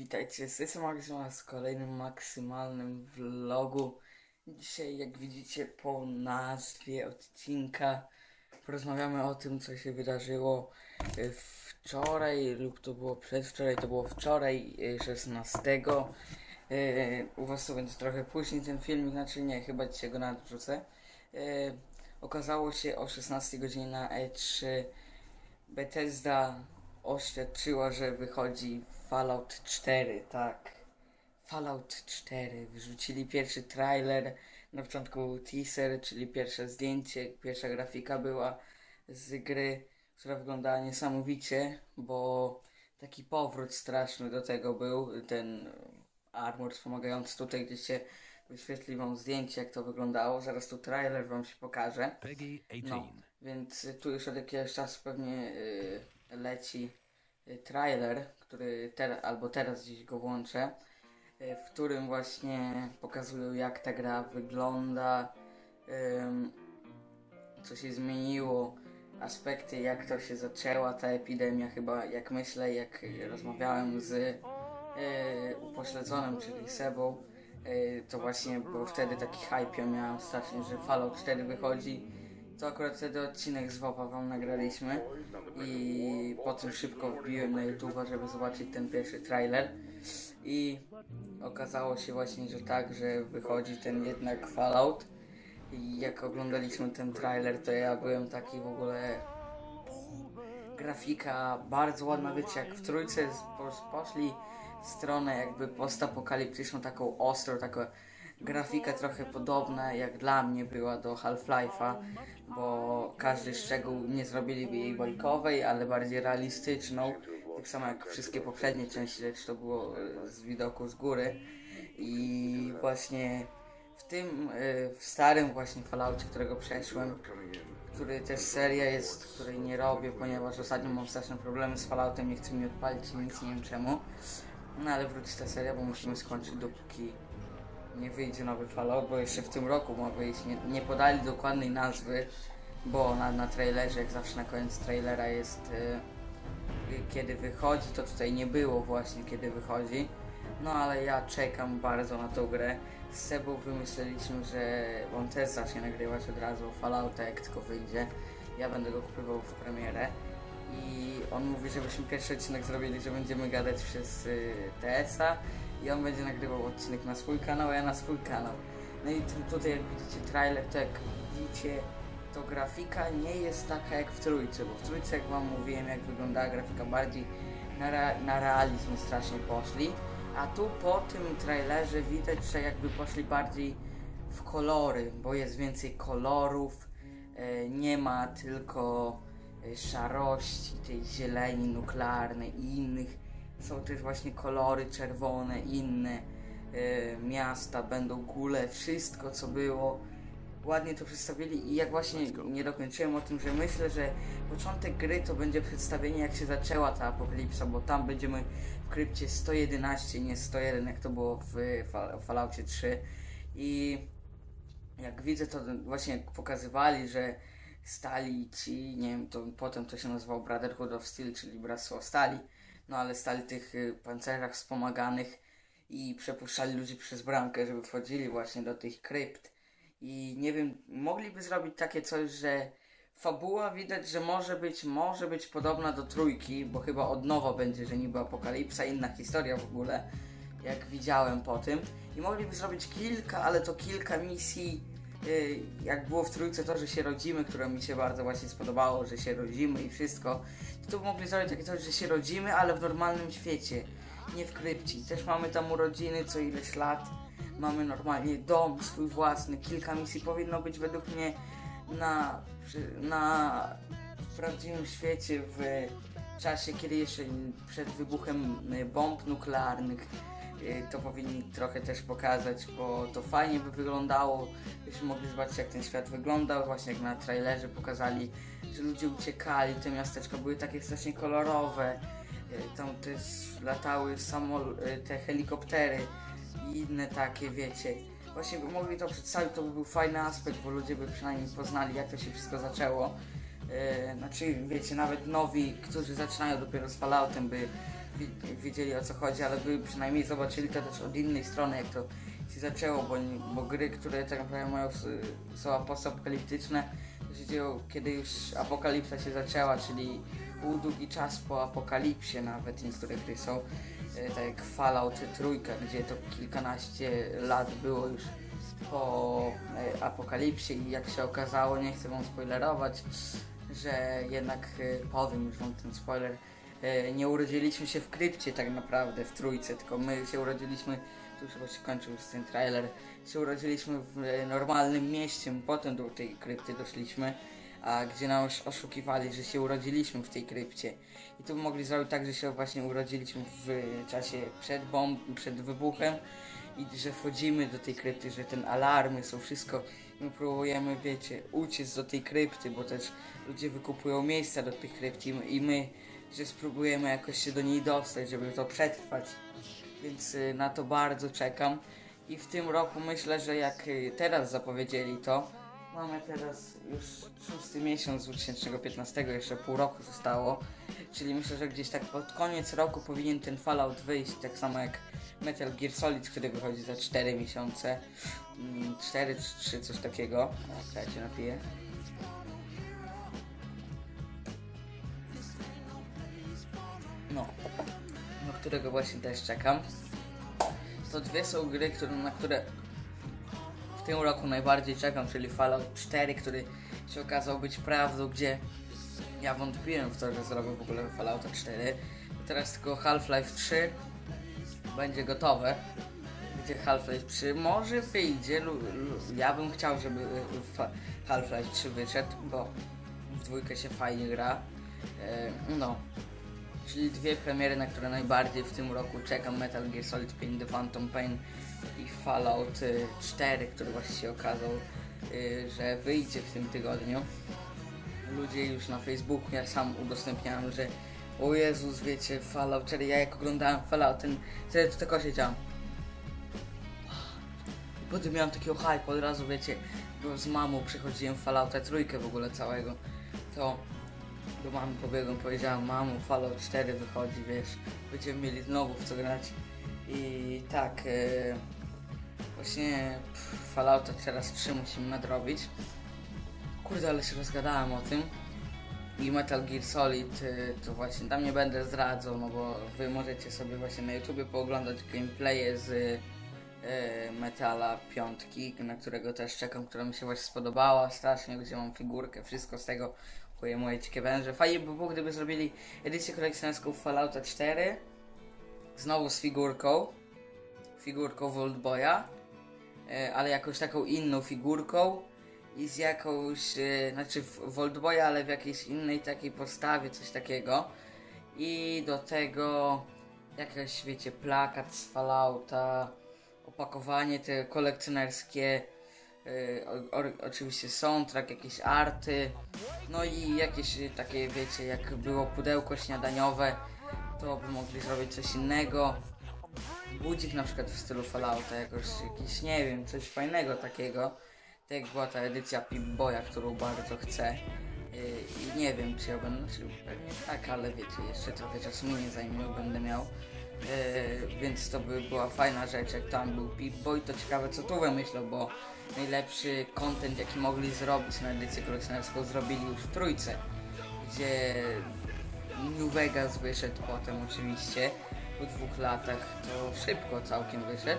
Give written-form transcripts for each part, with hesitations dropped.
Witajcie, jestem Maksymala z kolejnym maksymalnym vlogu. Dzisiaj, jak widzicie po nazwie odcinka, porozmawiamy o tym, co się wydarzyło wczoraj, lub to było przedwczoraj, to było wczoraj, 16. U was to będzie trochę później ten filmik, znaczy nie, chyba dzisiaj go nadrzucę. Okazało się o 16 godzinie na E3 Bethesda oświadczyła, że wychodzi Fallout 4, tak. Fallout 4. Wyrzucili pierwszy trailer, na początku teaser, czyli pierwsze zdjęcie, pierwsza grafika była z gry, która wyglądała niesamowicie, bo taki powrót straszny do tego był, ten armor wspomagający. Tutaj gdzieś się wyświetli wam zdjęcie, jak to wyglądało, zaraz tu trailer wam się pokaże. No, więc tu już od jakiegoś czasu pewnie leci trailer, który teraz gdzieś go włączę, w którym właśnie pokazują, jak ta gra wygląda, co się zmieniło, aspekty, jak to się zaczęła ta epidemia. Chyba jak myślę, jak rozmawiałem z upośledzonym, czyli Sebą, to właśnie był wtedy taki hype, ja miałem strasznie, że Fallout 4 wychodzi. To akurat wtedy odcinek z WoWa wam nagraliśmy i potem szybko wbiłem na YouTube'a, żeby zobaczyć ten pierwszy trailer i okazało się właśnie, że tak, że wychodzi ten jednak Fallout. I jak oglądaliśmy ten trailer, to ja byłem taki w ogóle... Grafika bardzo ładna, wiecie, jak w trójce poszli w stronę jakby postapokaliptyczną, taką ostrą, taką grafika trochę podobna, jak dla mnie była do Half-Life'a, bo każdy szczegół nie zrobili jej bajkowej, ale bardziej realistyczną, tak samo jak wszystkie poprzednie części, lecz to było z widoku z góry. I właśnie w tym, w starym właśnie Falloutie, którego przeszłem, który też seria jest, której nie robię, ponieważ ostatnio mam straszne problemy z Falloutem, nie chcę mi odpalić nic, nie wiem czemu. No ale wróci ta seria, bo musimy skończyć, dopóki nie wyjdzie nowy Fallout, bo jeszcze w tym roku ma wyjść. Nie podali dokładnej nazwy, bo na trailerze, jak zawsze na koniec trailera jest kiedy wychodzi, to tutaj nie było właśnie kiedy wychodzi. No ale ja czekam bardzo na tą grę. Z Sebą wymyśleliśmy, że on też zacznie nagrywać od razu Fallouta, jak tylko wyjdzie. Ja będę go kupował w premierę. I on mówi, żebyśmy pierwszy odcinek zrobili, że będziemy gadać przez TS-a i on będzie nagrywał odcinek na swój kanał, a ja na swój kanał. No i tutaj jak widzicie trailer, to jak widzicie, to grafika nie jest taka jak w trójce, bo w trójce, jak wam mówiłem, jak wyglądała grafika, bardziej na realizm strasznie poszli, a tu po tym trailerze widać, że jakby poszli bardziej w kolory, bo jest więcej kolorów, nie ma tylko szarości, tej zieleni nuklearnej i innych. Są też właśnie kolory czerwone, inne miasta, będą góle, wszystko co było. Ładnie to przedstawili i jak właśnie nie dokończyłem o tym, że myślę, że początek gry to będzie przedstawienie, jak się zaczęła ta apokalipsa, bo tam będziemy w krypcie 111, nie 101, jak to było w Falloutie 3. I jak widzę, to właśnie pokazywali, że stali ci, nie wiem, to potem to się nazywało Brotherhood of Steel, czyli Bractwo Stali, no ale stali w tych pancerzach wspomaganych i przepuszczali ludzi przez bramkę, żeby wchodzili właśnie do tych krypt. I nie wiem, mogliby zrobić takie coś, że fabuła widać, że może być podobna do trójki, bo chyba od nowa będzie, że niby apokalipsa, inna historia w ogóle, jak widziałem po tym. I mogliby zrobić kilka, ale to kilka misji, jak było w trójce to, że się rodzimy, które mi się bardzo właśnie spodobało, że się rodzimy i wszystko. I tu mogli zrobić takie coś, że się rodzimy, ale w normalnym świecie, nie w krypcie. Też mamy tam urodziny co ileś lat. Mamy normalnie dom swój własny, kilka misji powinno być według mnie na prawdziwym świecie, w czasie, kiedy jeszcze przed wybuchem bomb nuklearnych. To powinni trochę też pokazać, bo to fajnie by wyglądało, byśmy mogli zobaczyć, jak ten świat wyglądał, właśnie jak na trailerze pokazali, że ludzie uciekali, te miasteczka były takie strasznie kolorowe, tam też latały te helikoptery i inne takie, wiecie. Właśnie by mogli to przedstawić, to by był fajny aspekt, bo ludzie by przynajmniej poznali, jak to się wszystko zaczęło. Znaczy, wiecie, nawet nowi, którzy zaczynają dopiero z Falloutem, by wiedzieli o co chodzi, ale by przynajmniej zobaczyli to też od innej strony, jak to się zaczęło, bo gry, które tak naprawdę są postapokaliptyczne, to się dzieją, kiedy już apokalipsa się zaczęła, czyli był długi czas po apokalipsie nawet. Niektóre gry są, tak jak Fallout Trójka, gdzie to kilkanaście lat było już po apokalipsie i jak się okazało, nie chcę wam spoilerować, że jednak powiem już wam ten spoiler, nie urodziliśmy się w krypcie tak naprawdę w Trójce, tylko my się urodziliśmy, tu już chyba się kończył już ten trailer, się urodziliśmy w normalnym mieście, potem do tej krypty doszliśmy, a gdzie nas oszukiwali, że się urodziliśmy w tej krypcie. I tu mogli zrobić tak, że się właśnie urodziliśmy w czasie przed wybuchem i że wchodzimy do tej krypty, że ten alarmy są wszystko i my próbujemy, wiecie, uciec do tej krypty, bo też ludzie wykupują miejsca do tych krypt i my, że spróbujemy jakoś się do niej dostać, żeby to przetrwać. Więc na to bardzo czekam i w tym roku myślę, że jak teraz zapowiedzieli to, mamy teraz już 6 miesiąc 2015, jeszcze pół roku zostało, czyli myślę, że gdzieś tak pod koniec roku powinien ten Fallout wyjść, tak samo jak Metal Gear Solid, który wychodzi za 4 miesiące, 4 czy 3, coś takiego. Ja się napiję. No, na którego właśnie też czekam. To dwie są gry, na które w tym roku najbardziej czekam, czyli Fallout 4, który się okazał być prawdą, gdzie ja wątpiłem w to, że zrobię w ogóle Fallouta 4. Teraz tylko Half-Life 3 będzie gotowe, gdzie Half-Life 3 może wyjdzie, ja bym chciał, żeby Half-Life 3 wyszedł, bo w dwójkę się fajnie gra. No, czyli dwie premiery, na które najbardziej w tym roku czekam: Metal Gear Solid 5 The Phantom Pain i Fallout 4, który właśnie się okazał, że wyjdzie w tym tygodniu. Ludzie już na Facebooku, ja sam udostępniałem, że o Jezus, wiecie, Fallout 4, ja jak oglądałem Fallout, wtedy to tylko siedziałem. I potem miałem takiego hype od razu, wiecie, bo z mamą przechodziłem Fallouta trójkę w ogóle całego, to do mamy pobiegłem, powiedziałem: mamo, Fallout 4 wychodzi, wiesz, będziemy mieli znowu w co grać. I tak, właśnie Fallouta teraz 3 musimy nadrobić. Kurde, ale się rozgadałem o tym. I Metal Gear Solid, to właśnie tam nie będę zdradzał, no bo wy możecie sobie właśnie na YouTubie pooglądać gameplaye z Metala 5, na którego też czekam, która mi się właśnie spodobała strasznie, gdzie mam figurkę, wszystko z tego, moje dzikie węże. Fajnie by było, gdyby zrobili edycję kolekcjonerską Fallouta 4, znowu z figurką Voltboya, ale jakąś taką inną figurką i z jakąś, znaczy Voltboya, ale w jakiejś innej takiej postawie, coś takiego. I do tego jakaś, wiecie, plakat z Fallouta, opakowanie te kolekcjonerskie, oczywiście soundtrack, jakieś arty, no i jakieś takie, wiecie, jak było pudełko śniadaniowe, to by mogli zrobić coś innego. Budzik na przykład w stylu Fallouta, jakiś, nie wiem, coś fajnego takiego. Tak jak była ta edycja Pip-Boya, którą bardzo chcę. I nie wiem, czy ja będę, czy pewnie tak, ale wiecie, jeszcze trochę czasu mi nie zajmie, będę miał. Więc to by była fajna rzecz, jak tam był Pip-Boy. To ciekawe, co tu wymyślą, bo najlepszy content, jaki mogli zrobić na edycję kolekcjonerską, zrobili już w trójce, gdzie New Vegas wyszedł potem oczywiście po 2 latach, to szybko całkiem wyszedł.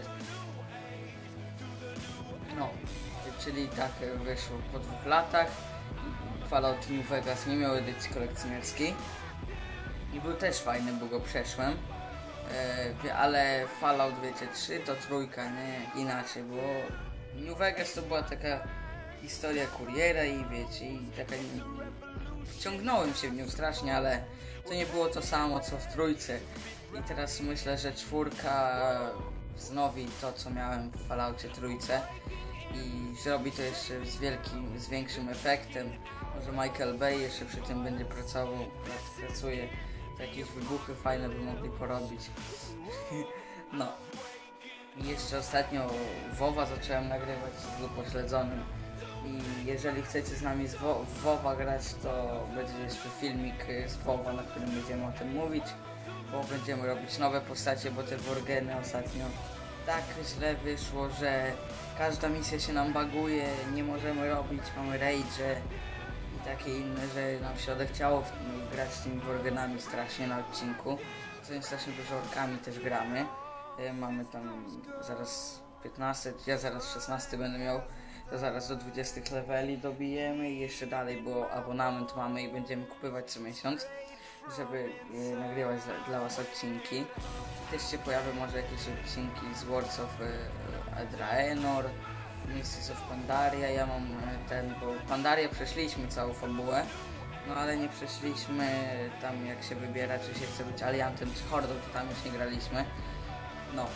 No, czyli tak wyszło po 2 latach. Fallout New Vegas nie miał edycji kolekcjonerskiej i był też fajny, bo go przeszłem. Ale Fallout, wiecie, 3 to trójka, nie? Inaczej, bo New Vegas to była taka historia kuriera i wiecie, i taka... Wciągnąłem się w nią strasznie, ale to nie było to samo, co w trójce. I teraz myślę, że 4 wznowi to, co miałem w Falloutie trójce i zrobi to jeszcze z większym efektem. Może Michael Bay jeszcze przy tym będzie pracuje. Jakieś wybuchy fajne by mogli porobić. No. I jeszcze ostatnio WoWa zacząłem nagrywać z upośledzonym. I jeżeli chcecie z nami WoWa grać, to będzie jeszcze filmik z WoWa, na którym będziemy o tym mówić. bo będziemy robić nowe postacie, bo te Worgeny ostatnio tak źle wyszło, że każda misja się nam baguje, nie możemy robić, mamy rage i takie inne, że nam się odechciało grać z tymi Worgenami strasznie na odcinku. Co strasznie dużo orkami też gramy. Mamy tam zaraz 15, ja zaraz 16 będę miał, to zaraz do 20 leveli dobijemy i jeszcze dalej, bo abonament mamy i będziemy kupywać co miesiąc, żeby nagrywać dla was odcinki. Też się pojawią może jakieś odcinki z Words of Adraenor, Mists of Pandaria. Ja mam bo Pandaria przeszliśmy całą fabułę, no ale nie przeszliśmy tam jak się wybiera, czy się chce być aliantem czy hordą, to tam już nie graliśmy. No,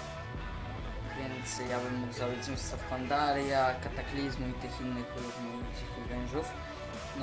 więc ja bym mógł zrobić Mists of Pandaria, Kataklizmu i tych innych różnych dziwnych wężów. No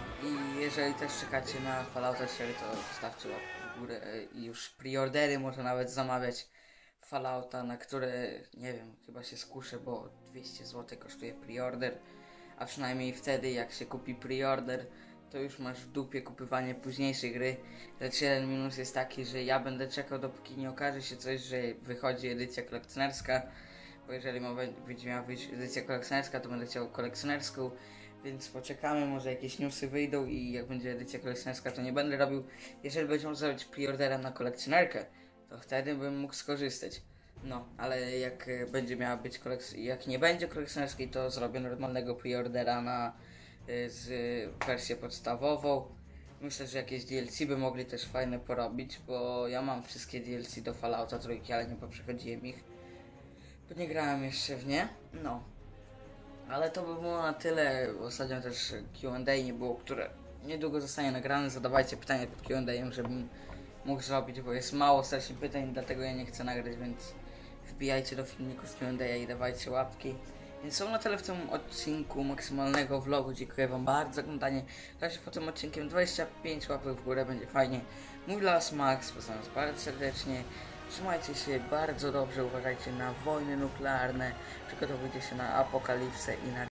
i jeżeli też czekacie na Fallouta 4, to stawcie łapkę w górę i już preordery można nawet zamawiać Fallouta, na które nie wiem, chyba się skuszę, bo 200 zł kosztuje preorder, a przynajmniej wtedy jak się kupi preorder, to już masz w dupie kupywanie późniejszej gry. Lecz jeden minus jest taki, że ja będę czekał, dopóki nie okaże się coś, że wychodzi edycja kolekcjonerska, bo jeżeli będzie miała wyjść edycja kolekcjonerska, to będę chciał kolekcjonerską, więc poczekamy, może jakieś newsy wyjdą i jak będzie edycja kolekcjonerska, to nie będę robił. Jeżeli będzie można zrobić preordera na kolekcjonerkę, to wtedy bym mógł skorzystać. No, ale jak będzie miała być jak nie będzie kolekcjonerskiej, to zrobię normalnego preordera na z wersję podstawową. Myślę, że jakieś DLC by mogli też fajne porobić, bo ja mam wszystkie DLC do Fallouta 3, ale nie poprzechodziłem ich, bo nie grałem jeszcze w nie. No, ale to by było na tyle. Ostatnio też Q&A nie było, które niedługo zostanie nagrane. Zadawajcie pytania pod Q&A, żebym mógł zrobić, bo jest mało strasznie pytań, dlatego ja nie chcę nagrać, więc wbijajcie do filmiku z Q&A i dawajcie łapki. Więc są na tyle w tym odcinku maksymalnego vlogu. Dziękuję wam bardzo za oglądanie. Także po tym odcinkiem 25 łapek w górę, będzie fajnie. Mój Las Max, pozdrawiam was bardzo serdecznie. Trzymajcie się bardzo dobrze, uważajcie na wojny nuklearne, przygotowujcie się na apokalipsę i na